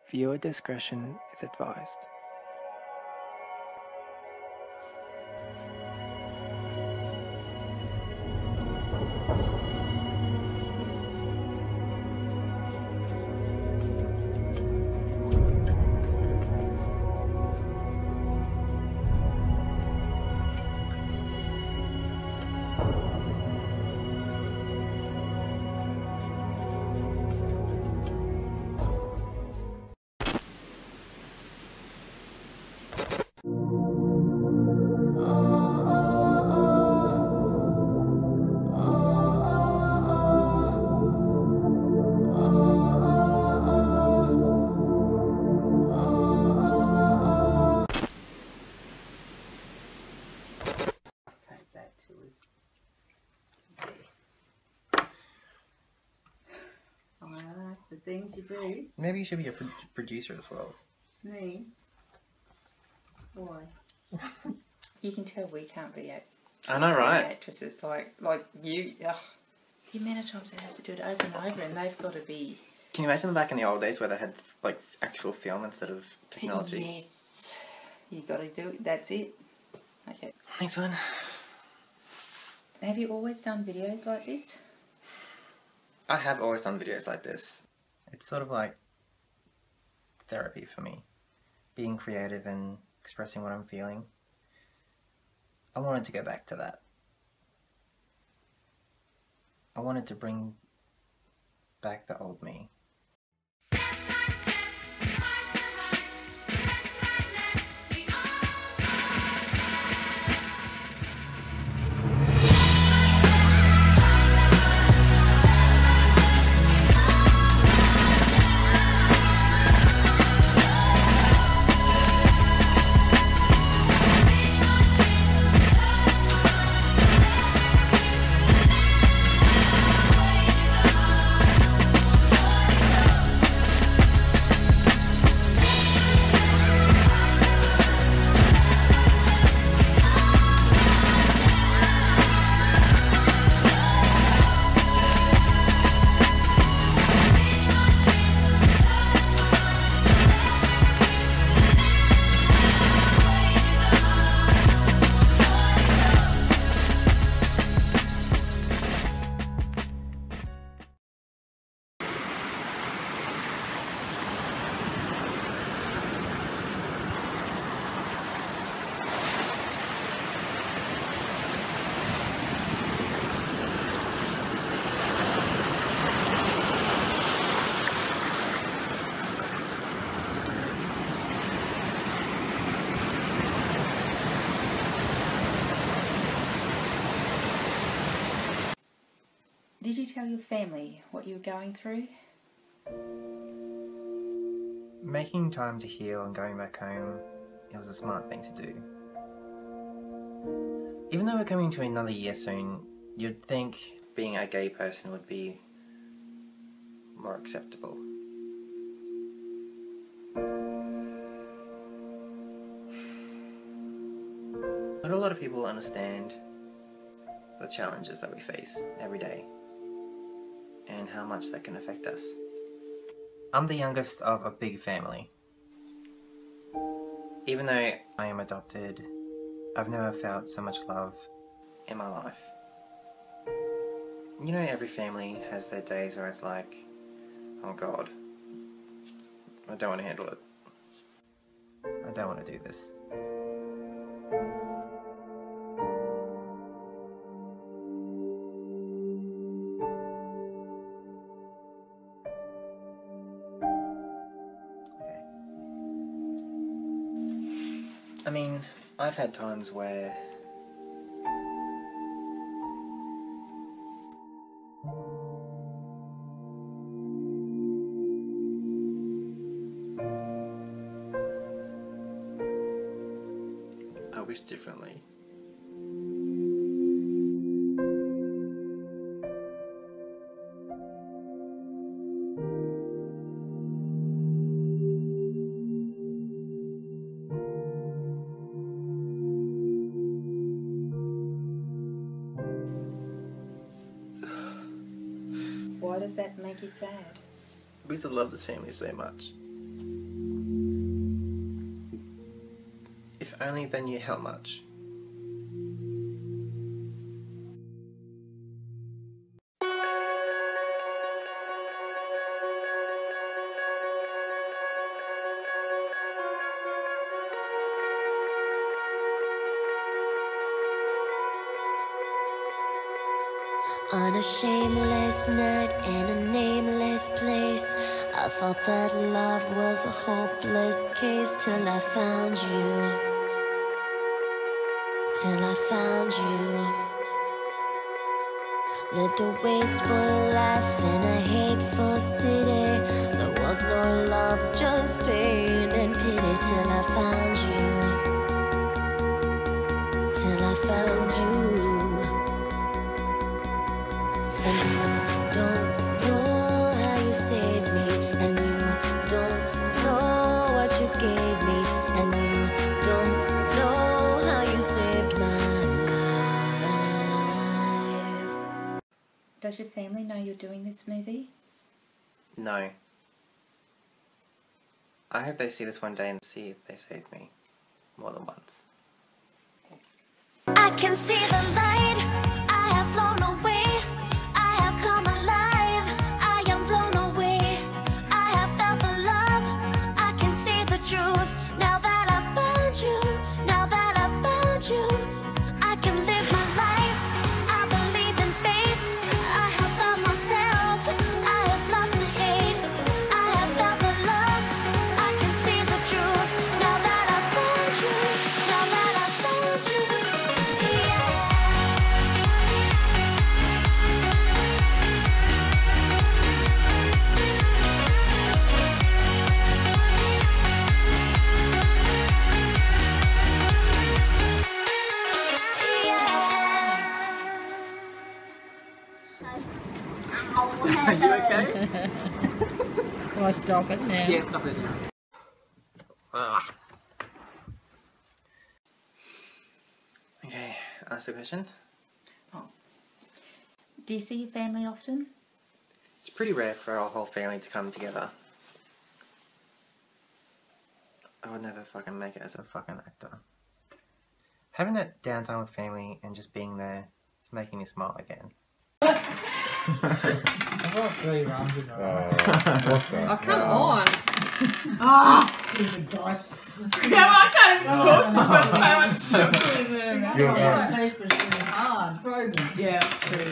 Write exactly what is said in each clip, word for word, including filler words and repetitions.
Viewer discretion is advised. The things you do. Maybe you should be a pro producer as well. Me? Why? You can tell we can't be act I know, right? actresses like like you. Ugh. The amount of times they have to do it over and over, and they've got to be. Can you imagine back in the old days where they had like actual film instead of technology? Yes. You got to do it. That's it. Okay. Thanks, man. Have you always done videos like this? I have always done videos like this. It's sort of like therapy for me. Being creative and expressing what I'm feeling. I wanted to go back to that. I wanted to bring back the old me. Did you tell your family what you were going through? Making time to heal and going back home, it was a smart thing to do. Even though we're coming to another year soon, you'd think being a gay person would be more acceptable. Not a lot of people understand the challenges that we face every day and how much that can affect us. I'm the youngest of a big family. Even though I am adopted, I've never felt so much love in my life. You know, every family has their days where it's like, oh God, I don't want to handle it. I don't want to do this. I mean, I've had times where I wish differently. Why does that make you sad? Because I love this family so much. If only they knew how much. On a shameless night in a nameless place, I thought that love was a hopeless case till I found you, till I found you. Lived a wasteful life in a hateful city. There was no love, just pain and pity till I found you, till I found you. And you don't know how you saved me, and you don't know what you gave me, and you don't know how you saved my life. Does your family know you're doing this movie? No. I hope they see this one day and see if they saved me more than once. I can see the light, I have flown away. Are you okay? Do I stop it now? Yeah, stop it now. Ah. Okay, ask the question. Oh. Do you see your family often? It's pretty rare for our whole family to come together. I would never fucking make it as a fucking actor. Having that downtime with family and just being there is making me smile again. I got three runs in a row. Oh, come on. Ah! Even dice. Yeah, I can't even talk. She's got so much sugar in there. Yeah, yeah. These was really hard. It's frozen. Yeah, true.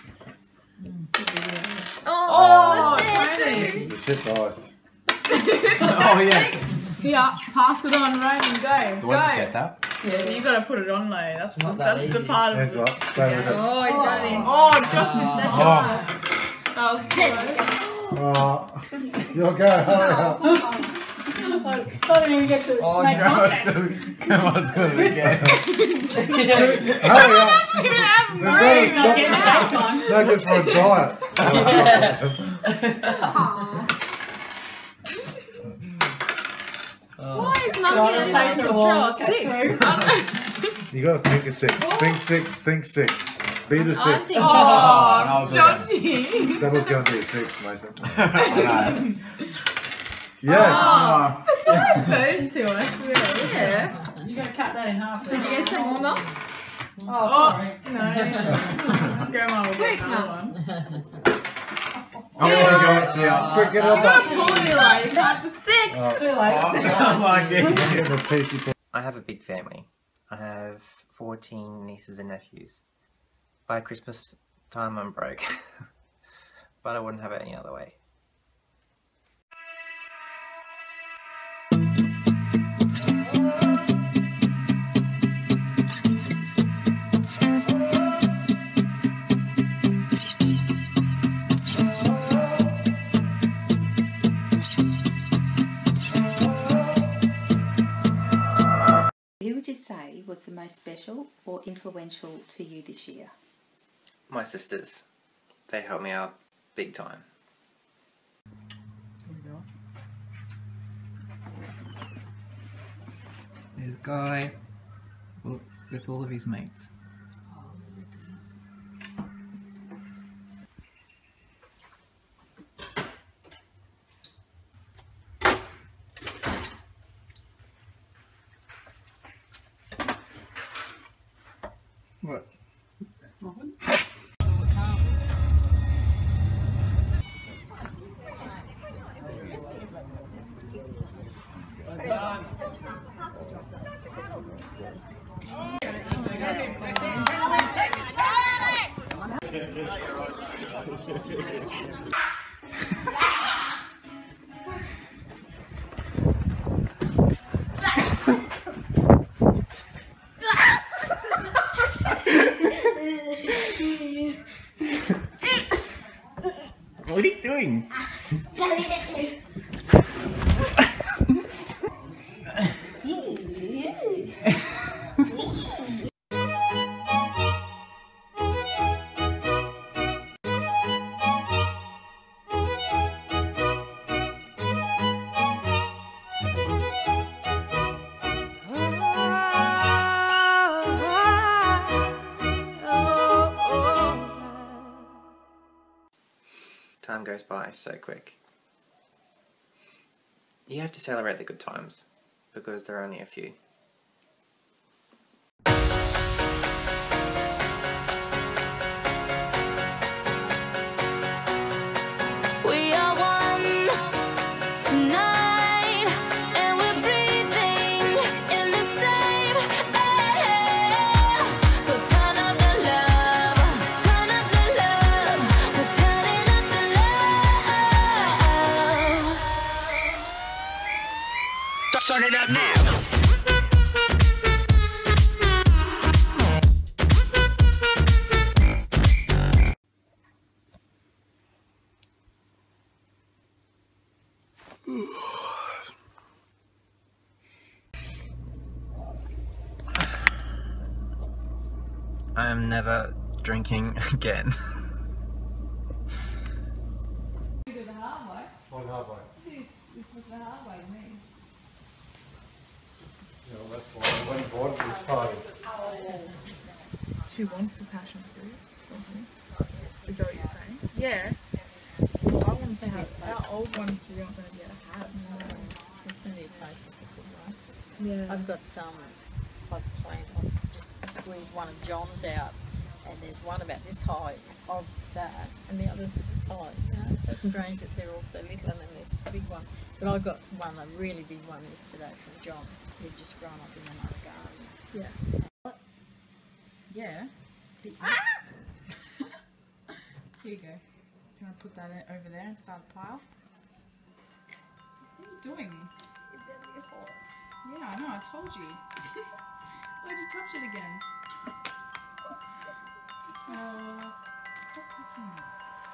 Oh, Oh, what's there Tony. too? It's a shit dice. Oh yeah. Yeah, pass it on, Raymond, go. Do go. I just get that? Yeah, you gotta put it on, though. That's, It's the, not that that's the easy. part of Hands it. up. Stay with it. Oh, he's done it. Oh, Justin, that's Oh. That was close. Oh, you'll go. Hurry up. I don't even get to Oh, make no. contact. Come on, do it again. Hurry up. That's gonna happen, We've got to right? stop. Get that time. It's not good for a diet. Why is none Well, of it the takes taste a while of to get six? You got to think of six. Think six. Think six. Be the six. Oh, Oh, Dodgy. That was going to be a six, Mason. Alright. Yes. Oh, it's always those two, I swear. Yeah. You gotta cut that in half. Did you get some more, Mum? Oh, Oh, sorry. no. Grandma will Quick, get another Mum. one. I'm going to go. Yeah. Quick, get You up. gotta pull me like, you can't just six. Oh. Too late. Oh my god. Getting a piece of- I have a big family. I have fourteen nieces and nephews. By Christmas time I'm broke. But I wouldn't have it any other way. Who would you say was the most special or influential to you this year? My sisters. They helped me out big time. There's a guy with all of his mates. What? What are you doing? Time goes by so quick. You have to celebrate the good times, because there are only a few. We are one tonight, and we're breathing in the same air. So turn up the love, turn up the love, we're turning up the love. Turn it up now. I am never drinking again. You did the hard way. What hard way? This, this was the hard way to me. Yeah, well, that's why I went board for this party. She wants the passion fruit, doesn't she? Is that what you're saying? Yeah. Well, I want to have our old ones. We're not going to be able to have. So There's plenty of places to put one. yeah. I've got some, I've planned, I've just squeezed one of John's out, and there's one about this high of that, and the others are this high. You know, it's so strange that they're all so little, and then there's a big one. But I got one, a really big one yesterday from John, who'd just grown up in another garden. Yeah. Yeah. The- Here you go. Do you want to put that in, over there and start a pile? What are you doing? Yeah, I know, I told you. Why'd you touch it again? Oh, stop touching it.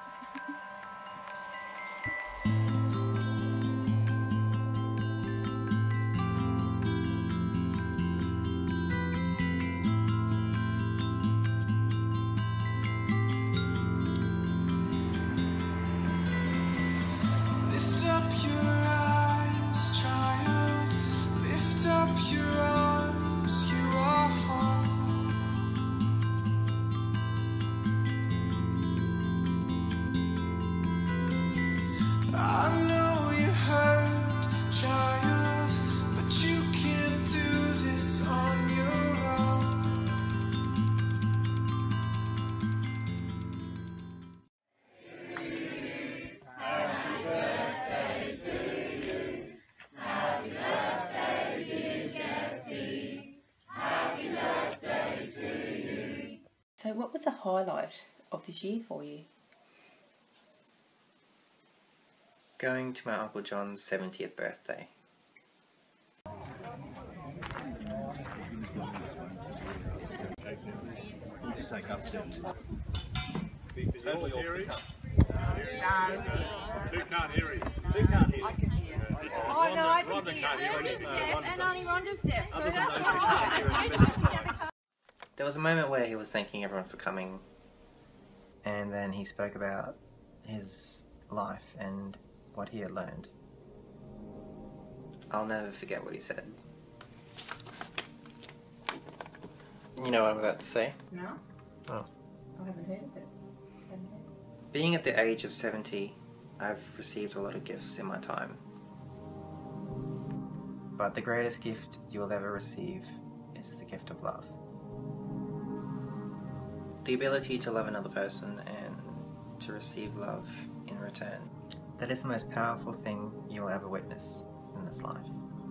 Lift up your eyes, child. Lift up your arms. You are home. I know you hurt, child, but you can't do this on your own. So what was the highlight of this year for you? Going to my Uncle John's seventieth birthday. Take us down. Who can't hear you? Who can't hear you? Oh no, I can Rhonda hear. can't hear you. Rhonda's No, deaf Rhonda and doesn't. only Rhonda's deaf, so Other than that's those all who can't right. hear I it, just it's have to There was a moment where he was thanking everyone for coming, and then he spoke about his life and what he had learned. I'll never forget what he said. You know what I'm about to say? No? Oh. I haven't heard of it. Haven't heard. Being at the age of seventy, I've received a lot of gifts in my time. But the greatest gift you'll ever receive is the gift of love. the ability to love another person and to receive love in return. That is the most powerful thing you'll ever witness in this life.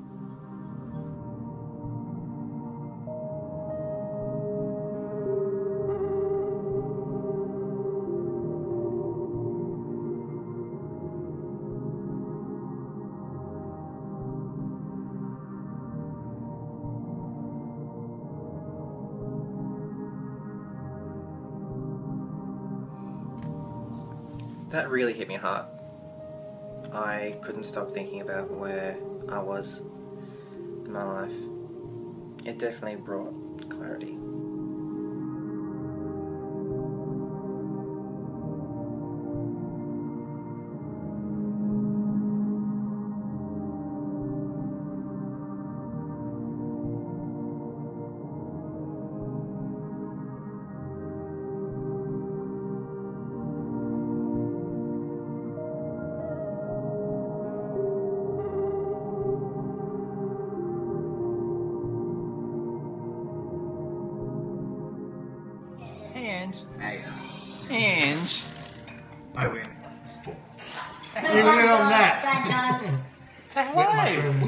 That really hit me hard. I couldn't stop thinking about where I was in my life. It definitely brought clarity. Ange. I win. You win on that. Hello.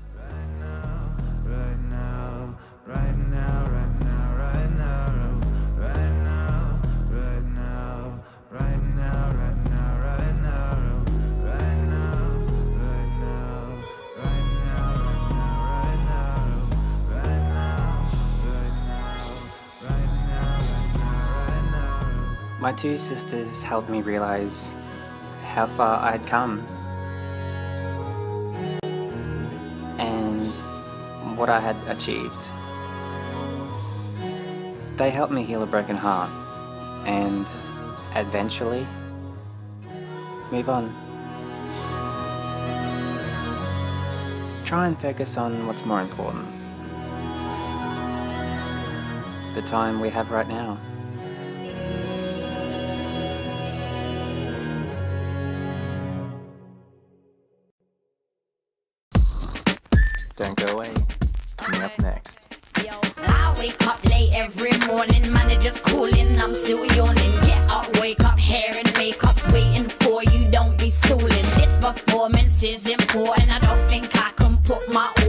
My two sisters helped me realize how far I'd come and what I had achieved. They helped me heal a broken heart and eventually move on. Try and focus on what's more important. The time we have right now. Don't go away. Coming up next. I wake up late every morning, manager's calling, I'm still yawning. Get up, wake up, hair and makeup's waiting for you, don't be stalling. This performance is important, I don't think I can put my